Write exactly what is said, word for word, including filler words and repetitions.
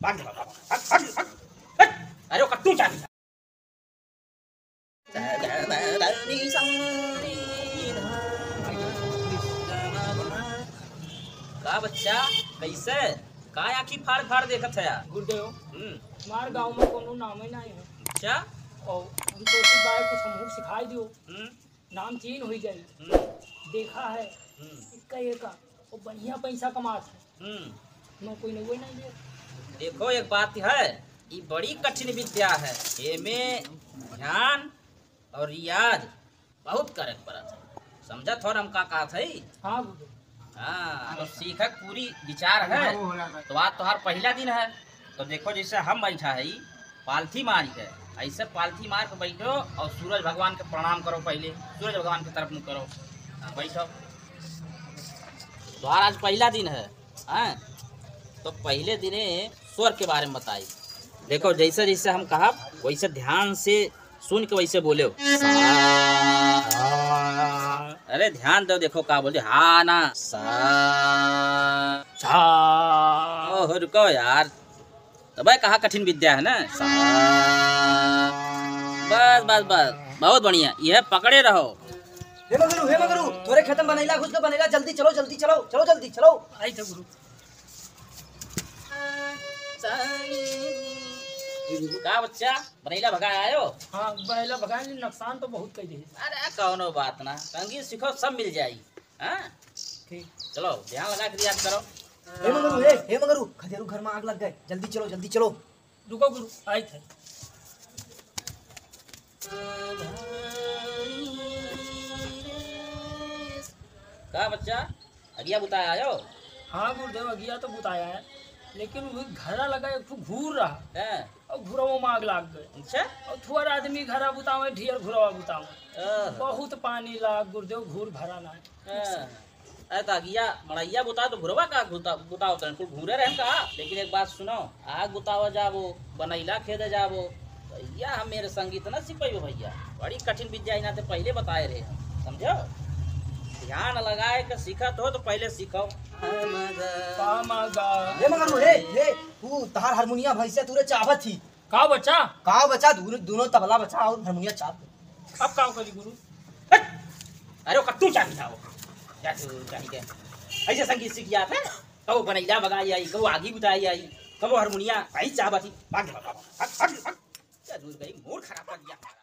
भाग जा बाबा, भाग भाग भाग। अरे वो कट्टू चाबी था। का बच्चा कैसे का आखी फाड़ फाड़ देखत है यार गुड्डे हो हम्म हमारे गांव में कोनो नाम ही नहीं है। अच्छा और हम तो उसी बार कुछ हमहू सिखाई दियो हम्म नाम चीन हो जाई। हम्म देखा है हम्म इक्का एका और बढ़िया पैसा कमात है। हम्म मैं कोई नहीं नहीं दे। देखो एक बात है ये बड़ी कठिन विद्या है एमे ध्यान और रियाज बहुत करे पड़त है समझत हो हम का कहत है। हाँ गुड्डे हाँ तो सीखक पूरी विचार है तो आज तुम्हार पहला दिन है तो देखो जैसे हम बैठा है पालथी मार के ऐसे पालथी मार के बैठो और सूरज भगवान के प्रणाम करो पहले सूरज भगवान की तरफ मुँह करो हाँ, बैठो तुम्हार आज पहला दिन है हाँ तो पहले दिने स्वर के बारे में बताई देखो जैसे जैसे हम कहा वैसे ध्यान से सुन के वैसे बोले अरे ध्यान दो देखो का बोले हा ना सा ओह रुको यार तब कहा कठिन विद्या है ना सा बस बस बस बहुत बढ़िया यह पकड़े रहो। हे मगरू हे मगरू थोड़े खत्म बनैला खुद का बनैला जल्दी चलो जल्दी चलो चलो जल्दी चलो आई थे गुरु का बच्चा बनैला भगा आयो। हाँ बनैला भगाए नुकसान तो बहुत कई दे। अरे कौनो बात ना कंगी सीखो सब मिल जाई हाँ ठीक चलो ध्यान लगा के रियाज करो। हे मगरू हे हे मगरू खदेरू घर में आग लग गए जल्दी चलो जल्दी चलो रुको गुरु आई थे। का बच्चा अगिया बुताया आयो। हाँ गुरुदेव अगिया तो बुताया है लेकिन वो घरा लगा एक ठो घूर रहा हैं और घुरवा में आग लाग गए अच्छा और थोड़ा आदमी घरा बुतावे ढेर घुरवा बुतावे आह, बहुत पानी लाग गुरुदेव घूर भरा ना आह। अरे तो अगिया मड़ैया बुता तो घुरवा का बुता बुता होता है कुल घूरे रहे का लेकिन एक बात सुनो आग बुतावा जाबो बनैला खेदे जाबो भैया हम मेरे संगीत न सिपाइयो भैया बड़ी कठिन विद्या इना ते पहले बताए रहे समझो ध्यान लगाए के सीखत हो तो पहले सीखो। पामागा हे मगरू हे हे तू तहार हारमोनिया भैसे तूरे चाहत थी का बच्चा का बचा दोनों दोनों तबला बचा और हारमोनिया चाह अब काम करी गुरु अरे वो कट्टू चाबी था वो क्या चाबी के ऐसे संगीत सीख गया था कबो बनैला बगाई आई कबो आगी बुताई आई कबो हारमोनिया आई चाबा थी भाग जा बाबा भाग भाग भाग क्या दूर गई मूड खराब कर दिया।